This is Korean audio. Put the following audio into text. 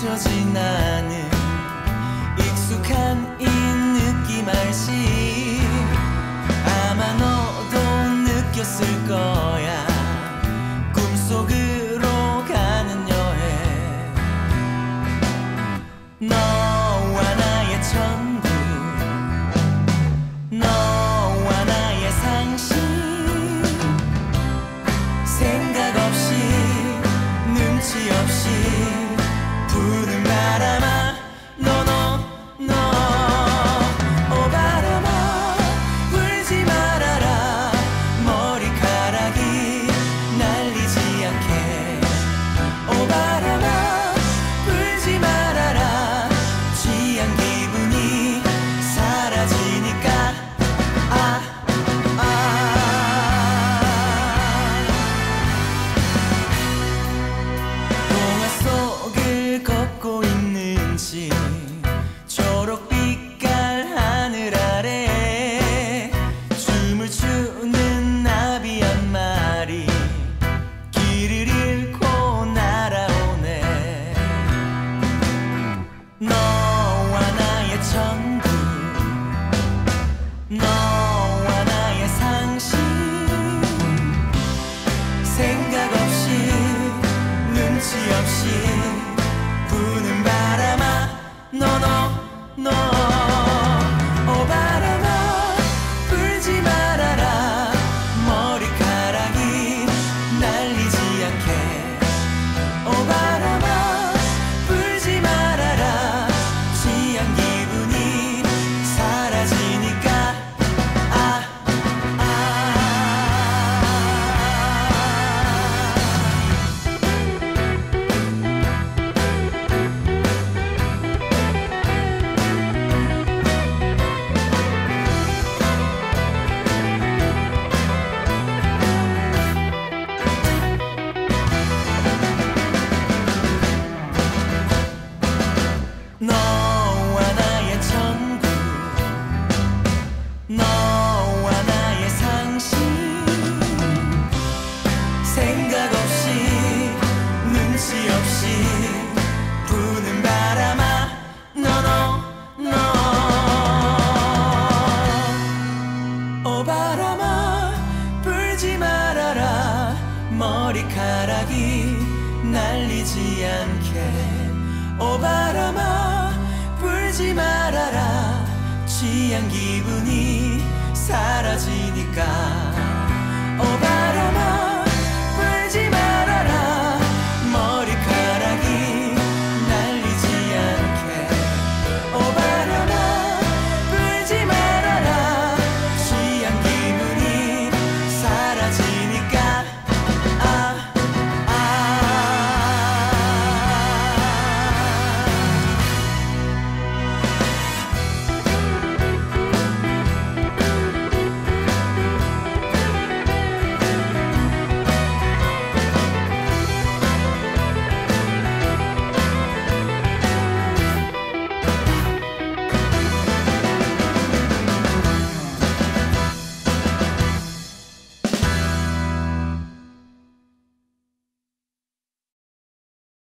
잊혀진 나는 익숙한 이 느낌 알지? 아마 너도 느꼈을 거야. 꿈속으로 가는 여행, 너와 나의 전부, 너와 나의 상식. 생각 없이 눈치 없이 부는 바람아, 너 오 바람아 불지 말아라. 머리카락이 날리지 않게. 오 바람아 불지 말아라. 취한 기분이 사라지니까. 동화 속을 걷고 있는지 초록빛깔 하늘 아래 춤을 추는 나비 한 마리 길을 잃고 날아오네. 너와 나의 전부, 너와 나의 상식. 생각 없이 눈치 없이 부는 바람아, 너 오 바람아 불지 말아라. 머리카락이 날리지 않게. 오 바람아 불지 말아라. 취한 기분이 사라지니까. 너와 나의 전부, 너와 나의 상식. 생각 없이 눈치 없이 부는 바람아, 오 바람아 불지 말아라. 머리카락이 날리지 않게. 오 바람아 불지 말아라. 취한 기분이 사라지니까. 오 바람아